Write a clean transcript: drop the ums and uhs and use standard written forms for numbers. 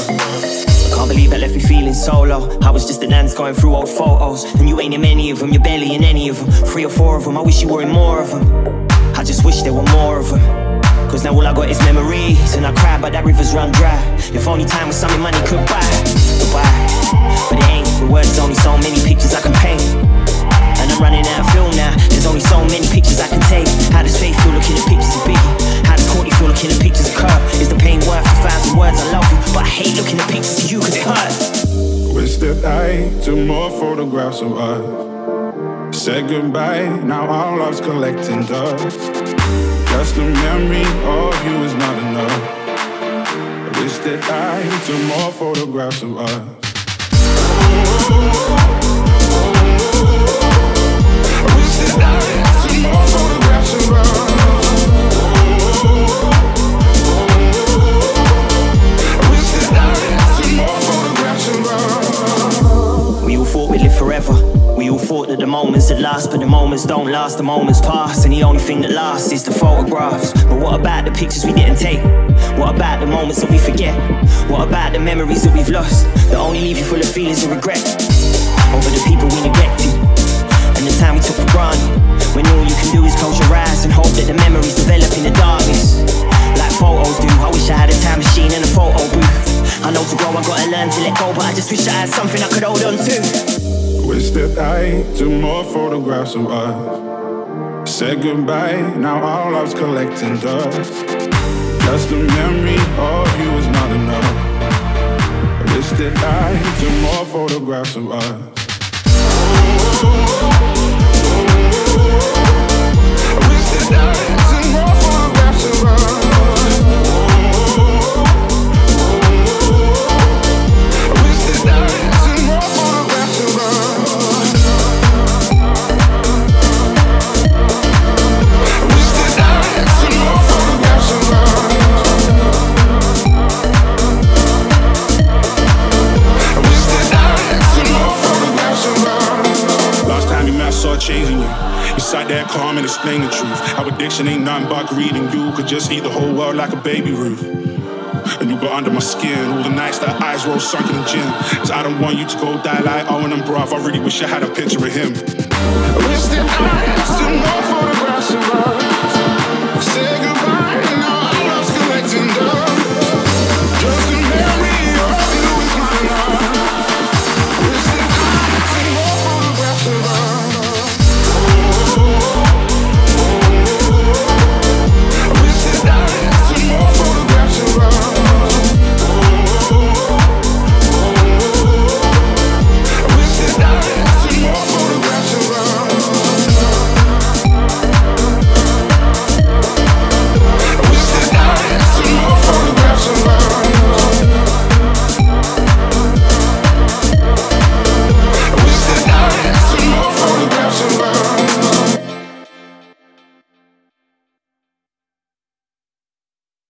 Can't believe that left me feeling so low. I was just a dance going through old photos, and you ain't in many of them, you're barely in any of them. 3 or 4 of them, I wish you were in more of them. I just wish there were more of them. Cause now all I got is memories, and I cry but that river's run dry. If only time was something money could buy. Goodbye, but it ain't. The words only so many pictures I can paint, and I'm running out of film now. There's only so many pictures I can take. How does Faith feel looking at pictures of Biggie? How does Courtney feel looking at pictures of Kurt? Is the pain worth 1,000 words? I love you, but I hate looking at pictures of you cause it hurts. Wish that I took more photographs of us. Said goodbye, now our love's collecting dust. Just a memory of you is not enough. I wish that I took more photographs of us. I wish that I took more photographs of us. I wish that I took more photographs of us. We all thought we'd live forever. We all thought that the moments would last, but the moments don't last, the moments pass. And the only thing that lasts is the photographs. But what about the pictures we didn't take? What about the moments that we forget? What about the memories that we've lost, that only leave you full of feelings of regret? Over the people we neglected, and the time we took for granted, when all you can do is close your eyes and hope that the memories develop in the darkness, like photos do. I wish I had a time machine and a photo booth. I know to grow I gotta learn to let go, but I just wish I had something I could hold on to. Wish that I took more photographs of us. Said goodbye, now our love's collecting dust. Just a memory of you is not enough. Wish that I took more photographs of us. Wish that I took more photographs of us. Wish that I took more photographs of us. Changing you. You sat there calm and explain the truth. Our addiction ain't nothing but greed, and you could just eat the whole world like a baby Ruth. And you got under my skin all the nights that eyes roll sunk in the gym. Cause I don't want you to go die like Owen and bruv. I really wish I had a picture of him. I wish that I had some more photographs of us.